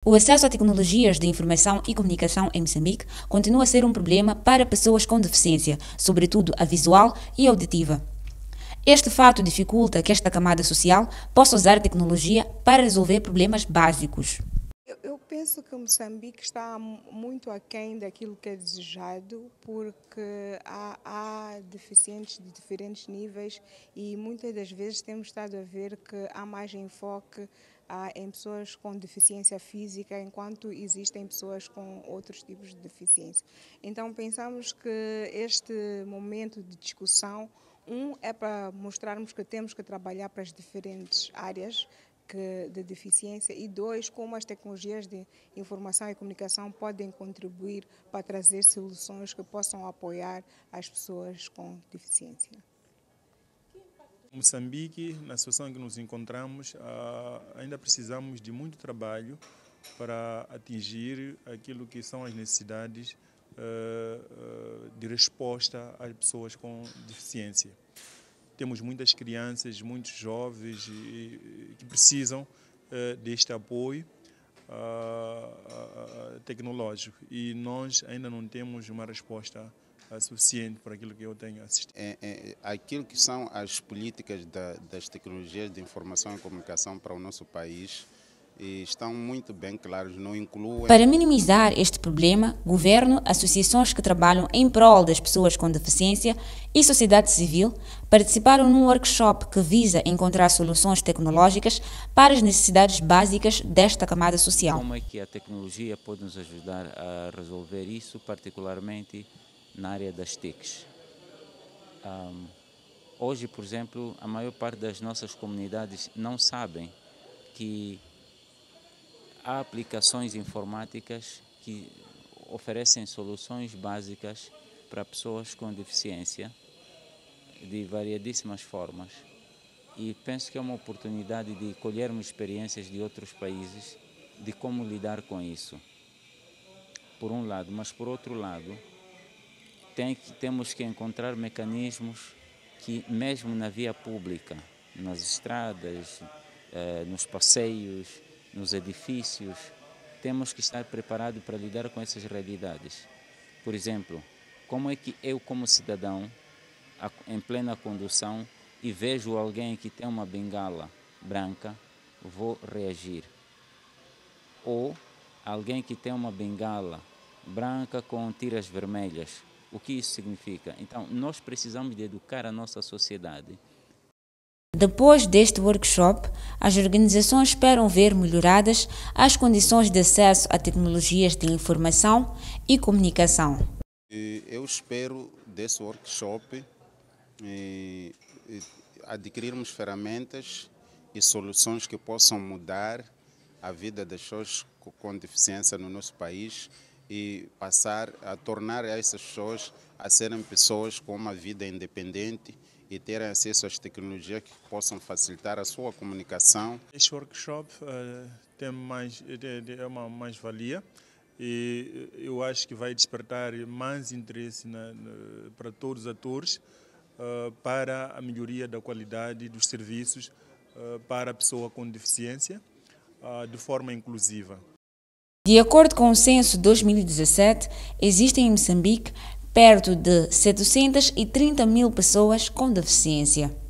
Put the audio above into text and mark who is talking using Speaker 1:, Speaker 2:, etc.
Speaker 1: O acesso a tecnologias de informação e comunicação em Moçambique continua a ser um problema para pessoas com deficiência, sobretudo a visual e auditiva. Este fato dificulta que esta camada social possa usar a tecnologia para resolver problemas básicos.
Speaker 2: Eu penso que Moçambique está muito aquém daquilo que é desejado, porque há deficientes de diferentes níveis e muitas das vezes temos estado a ver que há mais enfoque em pessoas com deficiência física, enquanto existem pessoas com outros tipos de deficiência. Então pensamos que este momento de discussão, é para mostrarmos que temos que trabalhar para as diferentes áreas de deficiência, e dois, como as tecnologias de informação e comunicação podem contribuir para trazer soluções que possam apoiar as pessoas com deficiência.
Speaker 3: Moçambique, na situação em que nos encontramos, ainda precisamos de muito trabalho para atingir aquilo que são as necessidades de resposta às pessoas com deficiência. Temos muitas crianças, muitos jovens que precisam deste apoio tecnológico e nós ainda não temos uma resposta suficiente para aquilo que eu tenho assistido.
Speaker 4: Aquilo que são as políticas das tecnologias de informação e comunicação para o nosso país estão muito bem claros, não incluem...
Speaker 1: Para minimizar este problema, governo, associações que trabalham em prol das pessoas com deficiência e sociedade civil participaram num workshop que visa encontrar soluções tecnológicas para as necessidades básicas desta camada social.
Speaker 5: Como é que a tecnologia pode nos ajudar a resolver isso, particularmente na área das TICs? Hoje, por exemplo, a maior parte das nossas comunidades não sabem que há aplicações informáticas que oferecem soluções básicas para pessoas com deficiência de variadíssimas formas. E penso que é uma oportunidade de colhermos experiências de outros países de como lidar com isso, por um lado. Mas, por outro lado, temos que encontrar mecanismos que, mesmo na via pública, nas estradas, nos passeios, nos edifícios, temos que estar preparados para lidar com essas realidades. Por exemplo, como é que eu, como cidadão, em plena condução, e vejo alguém que tem uma bengala branca, vou reagir? Ou alguém que tem uma bengala branca com tiras vermelhas, o que isso significa? Então, nós precisamos de educar a nossa sociedade.
Speaker 1: Depois deste workshop, as organizações esperam ver melhoradas as condições de acesso a tecnologias de informação e comunicação.
Speaker 4: Eu espero desse workshop adquirirmos ferramentas e soluções que possam mudar a vida das pessoas com deficiência no nosso país e passar a tornar essas pessoas a serem pessoas com uma vida independente e terem acesso às tecnologias que possam facilitar a sua comunicação.
Speaker 3: Este workshop tem uma mais-valia e eu acho que vai despertar mais interesse para todos os atores para a melhoria da qualidade dos serviços para a pessoa com deficiência de forma inclusiva.
Speaker 1: De acordo com o censo 2017, existem em Moçambique perto de 730 mil pessoas com deficiência.